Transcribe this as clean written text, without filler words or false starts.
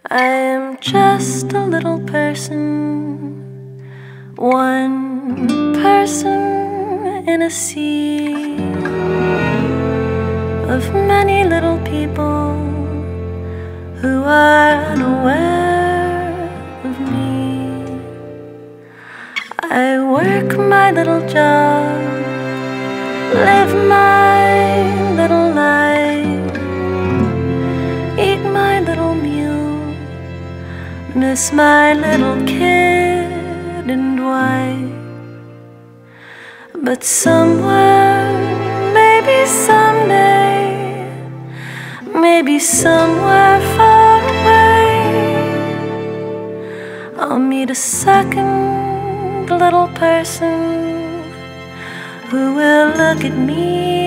I am just a little person, one person in a sea of many little people who are unaware of me. I work my little job, live my little life, eat my little meal, miss my little kid and wife. But somewhere, maybe someday, maybe somewhere far away, I'll meet a second little person who will look at me